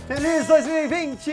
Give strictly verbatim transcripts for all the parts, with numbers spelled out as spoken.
Feliz dois mil e vinte!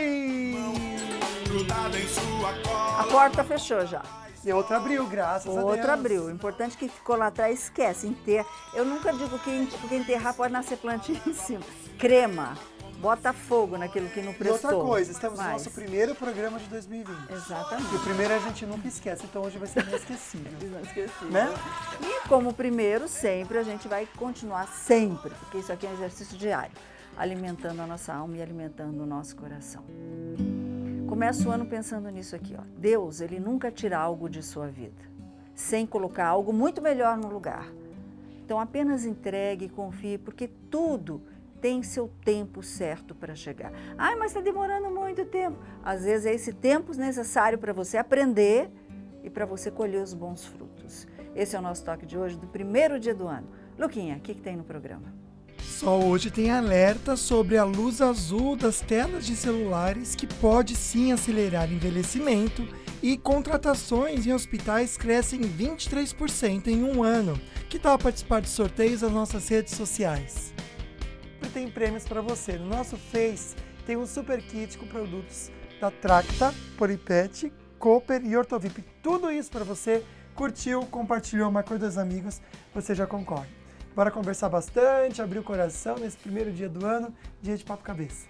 A porta fechou já. E outra abriu, graças a Deus. Outra abriu. O importante é que ficou lá atrás, esquece. Enterra. Eu nunca digo que porque enterrar pode nascer plantinha em cima. Crema. Bota fogo naquilo que não prestou. E outra coisa, estamos Mas... no nosso primeiro programa de dois mil e vinte. Exatamente. E o primeiro a gente nunca esquece, então hoje vai ser inesquecível. Inesquecível. Né? E como o primeiro, sempre, a gente vai continuar sempre, porque isso aqui é um exercício diário, alimentando a nossa alma e alimentando o nosso coração. Começa o ano pensando nisso aqui, ó. Deus, ele nunca tira algo de sua vida, sem colocar algo muito melhor no lugar. Então apenas entregue e confie, porque tudo tem seu tempo certo para chegar. Ai, mas está demorando muito tempo. Às vezes é esse tempo necessário para você aprender e para você colher os bons frutos. Esse é o nosso toque de hoje, do primeiro dia do ano. Luquinha, o que, que tem no programa? Só hoje tem alerta sobre a luz azul das telas de celulares que pode sim acelerar o envelhecimento e contratações em hospitais crescem vinte e três por cento em um ano. Que tal participar de sorteios nas nossas redes sociais? Tem prêmios para você. No nosso Face tem um super kit com produtos da Tracta, Polipet, Cooper e Ortovip. Tudo isso para você. Curtiu, compartilhou, marcou dos amigos, você já concorre. Bora conversar bastante, abrir o coração nesse primeiro dia do ano, dia de papo cabeça.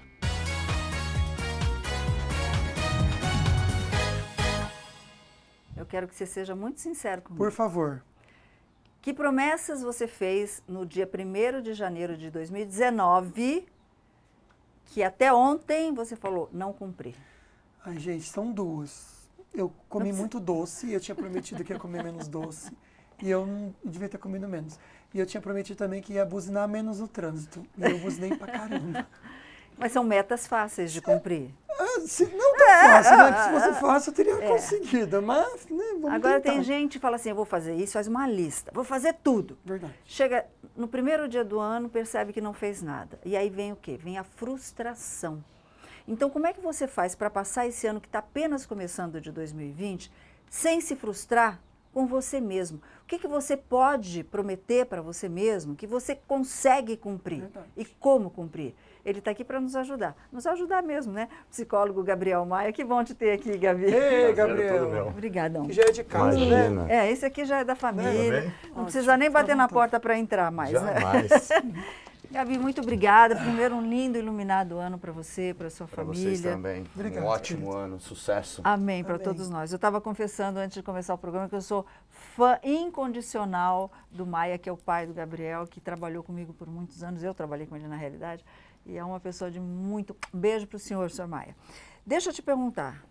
Eu quero que você seja muito sincero comigo. Por favor. Que promessas você fez no dia primeiro de janeiro de dois mil e dezenove, que até ontem você falou, não cumpri? Ai, gente, são duas. Eu comi muito doce, e eu tinha prometido que ia comer menos doce, e eu não eu devia ter comido menos. E eu tinha prometido também que ia buzinar menos no trânsito, e eu buzinei pra caramba. Mas são metas fáceis de cumprir. Ah, se, não tão é, fácil, né? Se fosse fácil, eu teria é. conseguido, mas né, vamos Agora tentar. Tem gente que fala assim, eu vou fazer isso, faz uma lista, vou fazer tudo. Verdade. Chega no primeiro dia do ano, percebe que não fez nada. E aí vem o quê? Vem a frustração. Então, como é que você faz para passar esse ano que está apenas começando de dois mil e vinte, sem se frustrar com você mesmo? O que, que você pode prometer para você mesmo que você consegue cumprir? Verdade. E como cumprir? Ele está aqui para nos ajudar. Nos ajudar mesmo, né? Psicólogo Gabriel Maia, que bom te ter aqui, Gabi. Ei, Gabriel. Obrigadão. Que já é de casa, Imagina. né? É, esse aqui já é da família. Né? Não Ótimo. precisa nem bater na porta para entrar mais, Jamais. né? Gabi, muito obrigada. Primeiro, um lindo e iluminado ano para você, para sua Pra família. vocês também. Obrigado, Um ótimo querido. ano, sucesso. Amém para Amém. todos nós. Eu estava confessando antes de começar o programa que eu sou fã incondicional do Maia, que é o pai do Gabriel, que trabalhou comigo por muitos anos. Eu trabalhei com ele na realidade. E é uma pessoa de muito... Beijo para o senhor, senhor Maia. Deixa eu te perguntar.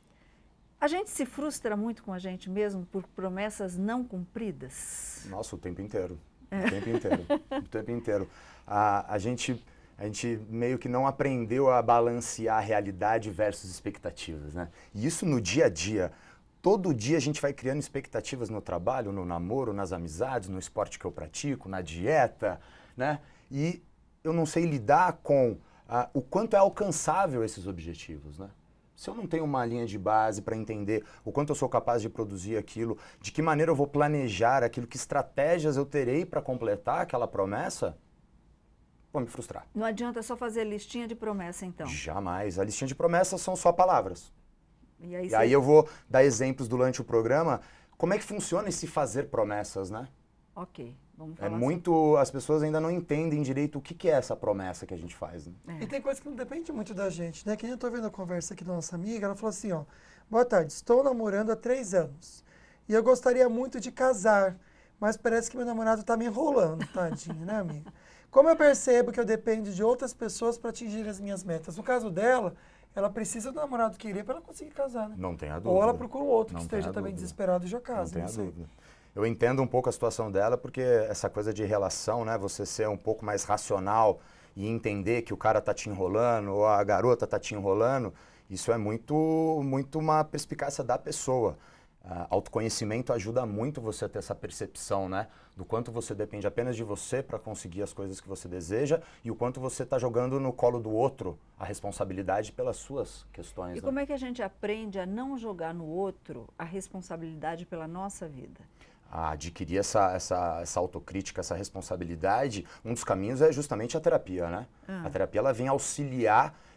A gente se frustra muito com a gente mesmo por promessas não cumpridas? Nossa, o tempo inteiro. O tempo inteiro. O tempo inteiro. A, a, gente, a gente meio que não aprendeu a balancear a realidade versus expectativas, né? E isso no dia a dia. Todo dia a gente vai criando expectativas no trabalho, no namoro, nas amizades, no esporte que eu pratico, na dieta, né? E eu não sei lidar com uh, o quanto é alcançável esses objetivos, né? Se eu não tenho uma linha de base para entender o quanto eu sou capaz de produzir aquilo, de que maneira eu vou planejar aquilo, que estratégias eu terei para completar aquela promessa, vou me frustrar. Não adianta só fazer listinha de promessa, então. Jamais. A listinha de promessas são só palavras. E aí, E você... aí eu vou dar exemplos durante o programa, como é que funciona esse fazer promessas, né? Ok, vamos É falar sobre... muito, as pessoas ainda não entendem direito o que, que é essa promessa que a gente faz, né? É. E tem coisa que não depende muito da gente, né? Que nem eu tô vendo a conversa aqui da nossa amiga, ela falou assim, ó, boa tarde, estou namorando há três anos e eu gostaria muito de casar, mas parece que meu namorado tá me enrolando, tadinho, né, amiga? Como eu percebo que eu dependo de outras pessoas para atingir as minhas metas? No caso dela, ela precisa do namorado querer para ela conseguir casar, né? Não tem a dúvida. Ou ela procura um outro Não que tem esteja a também dúvida. desesperado e já Não casa, tem não a sei. dúvida. Eu entendo um pouco a situação dela, porque essa coisa de relação, né? Você ser um pouco mais racional e entender que o cara tá te enrolando ou a garota tá te enrolando, isso é muito, muito uma perspicácia da pessoa. Uh, autoconhecimento ajuda muito você a ter essa percepção, né? Do quanto você depende apenas de você para conseguir as coisas que você deseja e o quanto você está jogando no colo do outro a responsabilidade pelas suas questões. E né? como é que a gente aprende a não jogar no outro a responsabilidade pela nossa vida? A adquirir essa, essa, essa autocrítica, essa responsabilidade, um dos caminhos é justamente a terapia, né? Ah. A terapia ela vem auxiliar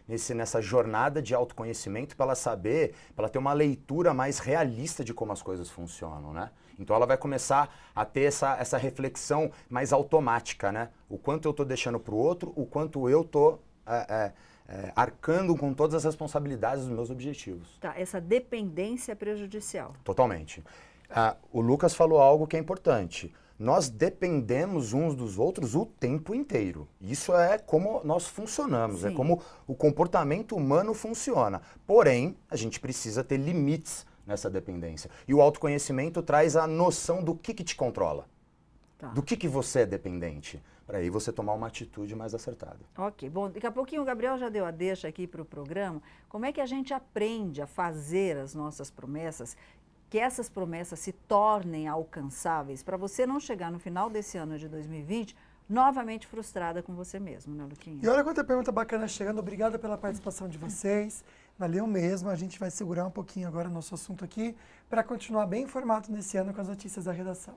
nesse, nessa jornada de autoconhecimento para ela saber, para ela ter uma leitura mais realista de como as coisas funcionam, né? Então ela vai começar a ter essa, essa reflexão mais automática, né? O quanto eu estou deixando para o outro, o quanto eu estou é, é, é, arcando com todas as responsabilidades dos meus objetivos. Tá, essa dependência é prejudicial. Totalmente. Ah, o Lucas falou algo que é importante. Nós dependemos uns dos outros o tempo inteiro. Isso é como nós funcionamos, Sim. é como o comportamento humano funciona. Porém, a gente precisa ter limites nessa dependência. E o autoconhecimento traz a noção do que, que te controla. Tá. Do que, que você é dependente. Para aí você tomar uma atitude mais acertada. Ok. Bom, daqui a pouquinho o Gabriel já deu a deixa aqui para o programa. Como é que a gente aprende a fazer as nossas promessas, que essas promessas se tornem alcançáveis, para você não chegar no final desse ano de dois mil e vinte novamente frustrada com você mesmo, né, Luquinha? E olha quanta pergunta bacana chegando. Obrigada pela participação de vocês. Valeu mesmo. A gente vai segurar um pouquinho agora o nosso assunto aqui para continuar bem informado nesse ano com as notícias da redação.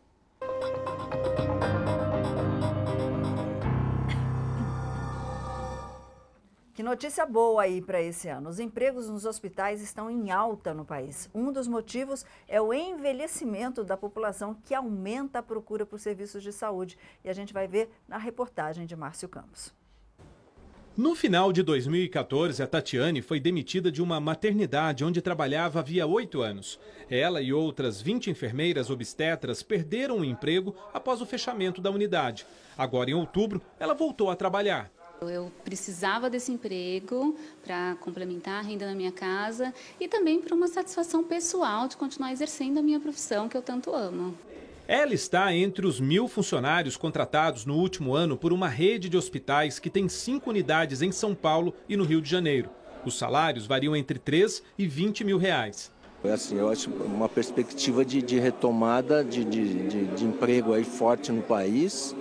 Que notícia boa aí para esse ano. Os empregos nos hospitais estão em alta no país. Um dos motivos é o envelhecimento da população, que aumenta a procura por serviços de saúde. E a gente vai ver na reportagem de Márcio Campos. No final de dois mil e quatorze, a Tatiane foi demitida de uma maternidade onde trabalhava havia oito anos. Ela e outras vinte enfermeiras obstetras perderam o emprego após o fechamento da unidade. Agora, em outubro, ela voltou a trabalhar. Eu precisava desse emprego para complementar a renda da minha casa e também para uma satisfação pessoal de continuar exercendo a minha profissão que eu tanto amo. Ela está entre os mil funcionários contratados no último ano por uma rede de hospitais que tem cinco unidades em São Paulo e no Rio de Janeiro. Os salários variam entre três e vinte mil reais. Assim, eu acho uma perspectiva de, de retomada de, de, de, de emprego aí forte no país.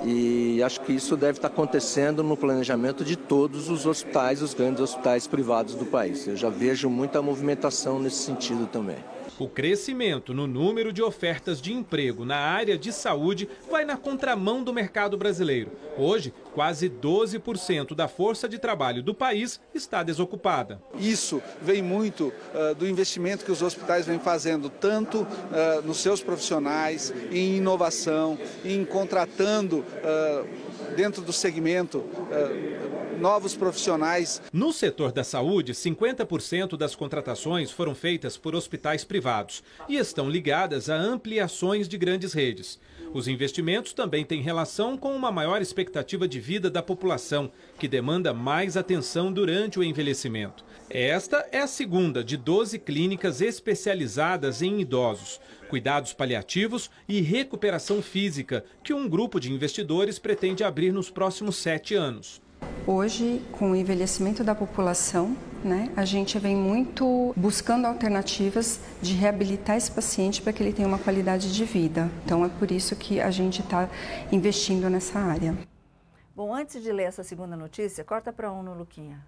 E acho que isso deve estar acontecendo no planejamento de todos os hospitais, os grandes hospitais privados do país. Eu já vejo muita movimentação nesse sentido também. O crescimento no número de ofertas de emprego na área de saúde vai na contramão do mercado brasileiro. Hoje, quase doze por cento da força de trabalho do país está desocupada. Isso vem muito uh, do investimento que os hospitais vêm fazendo, tanto uh, nos seus profissionais, em inovação, em contratando uh, dentro do segmento uh, novos profissionais. No setor da saúde, cinquenta por cento das contratações foram feitas por hospitais privados e estão ligadas a ampliações de grandes redes. Os investimentos também têm relação com uma maior expectativa de vida da população, que demanda mais atenção durante o envelhecimento. Esta é a segunda de doze clínicas especializadas em idosos, cuidados paliativos e recuperação física, que um grupo de investidores pretende abrir nos próximos sete anos. Hoje, com o envelhecimento da população, né, a gente vem muito buscando alternativas de reabilitar esse paciente para que ele tenha uma qualidade de vida. Então, é por isso que a gente está investindo nessa área. Bom, antes de ler essa segunda notícia, corta para um no Luquinha.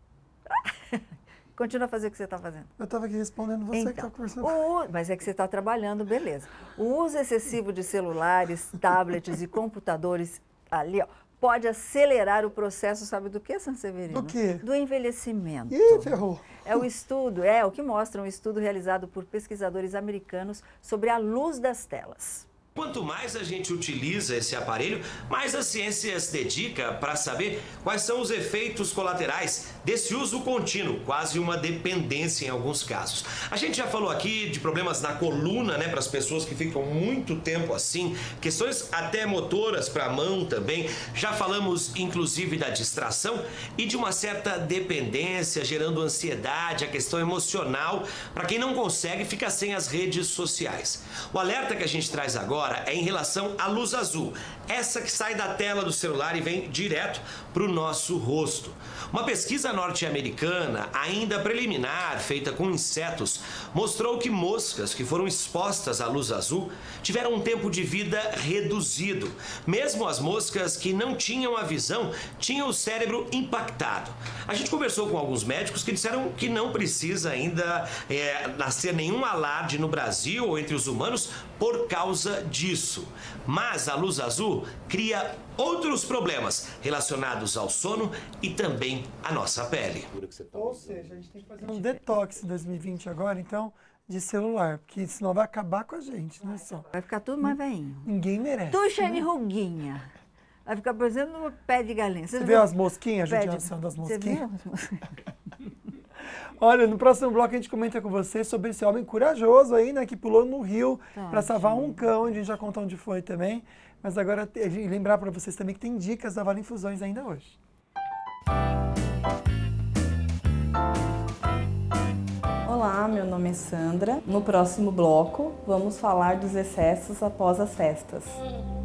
Continua a fazer o que você está fazendo. Eu estava aqui respondendo você então, que está conversando. O, mas é que você está trabalhando, beleza. O uso excessivo de celulares, tablets e computadores, ali, ó, pode acelerar o processo, sabe do que, Sanseverino? Do quê? Do envelhecimento. Ih, ferrou. É o estudo, é o que mostra um estudo realizado por pesquisadores americanos sobre a luz das telas. Quanto mais a gente utiliza esse aparelho, mais a ciência se dedica para saber quais são os efeitos colaterais desse uso contínuo, quase uma dependência em alguns casos. A gente já falou aqui de problemas na coluna, né, para as pessoas que ficam muito tempo assim, questões até motoras para a mão também. Já falamos inclusive da distração e de uma certa dependência, gerando ansiedade, a questão emocional para quem não consegue ficar sem as redes sociais. O alerta que a gente traz agora é em relação à luz azul, essa que sai da tela do celular e vem direto para o nosso rosto. Uma pesquisa norte-americana, ainda preliminar, feita com insetos, mostrou que moscas que foram expostas à luz azul tiveram um tempo de vida reduzido. Mesmo as moscas que não tinham a visão, tinham o cérebro impactado. A gente conversou com alguns médicos que disseram que não precisa ainda é, nascer nenhum alarde no Brasil ou entre os humanos por causa de disso. Mas a luz azul cria outros problemas relacionados ao sono e também à nossa pele. Ou seja, a gente tem que fazer um detox em dois mil e vinte agora, então, de celular, porque senão vai acabar com a gente, não é só. Vai ficar tudo mais veinho. Ninguém merece. Tudo cheio de ruguinha. Vai ficar parecendo um pé de galinha. Você, Você viu as mosquinhas, a judiação de... das mosquinhas? Você viu? Olha, no próximo bloco a gente comenta com você sobre esse homem corajoso aí, né, que pulou no rio para salvar um cão, a gente já conta onde foi também. Mas agora, lembrar para vocês também que tem dicas da Vale Infusões ainda hoje. Olá, meu nome é Sandra. No próximo bloco, vamos falar dos excessos após as festas.